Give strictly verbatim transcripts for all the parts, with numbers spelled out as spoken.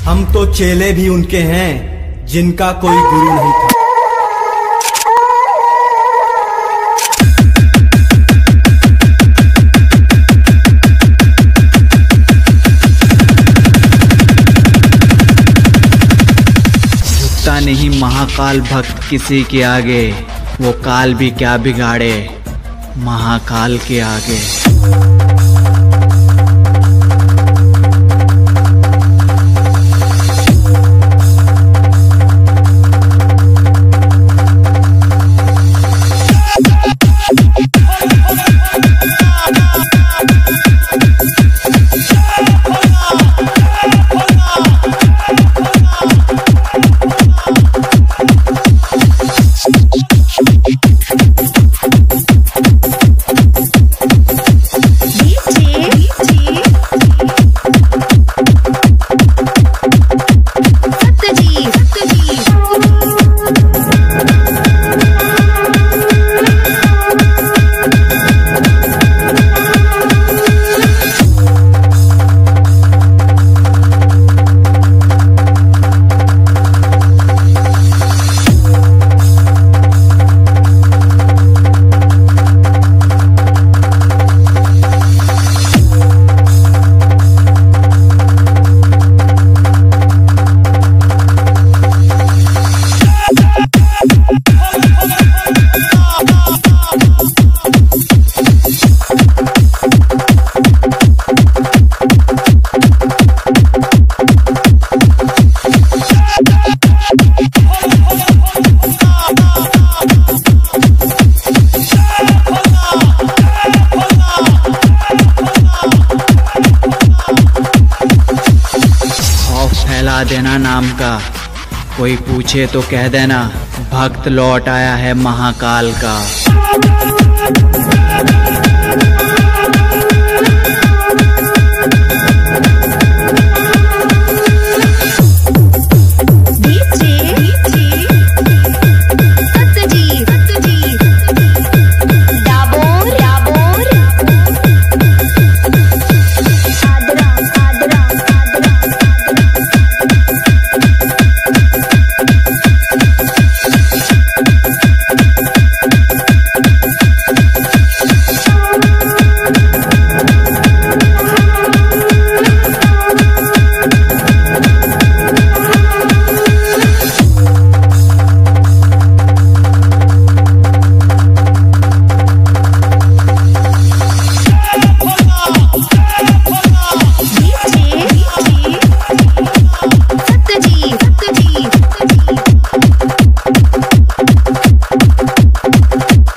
हम तो चेले भी उनके हैं जिनका कोई गुरु नहीं था। झुकता नहीं महाकाल भक्त किसी के आगे, वो काल भी क्या बिगाड़े महाकाल के आगे। फैला देना नाम का, कोई पूछे तो कह देना भक्त लौट आया है महाकाल का।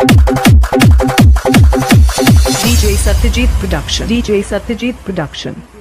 D J Satyajit Production. D J Satyajit Production.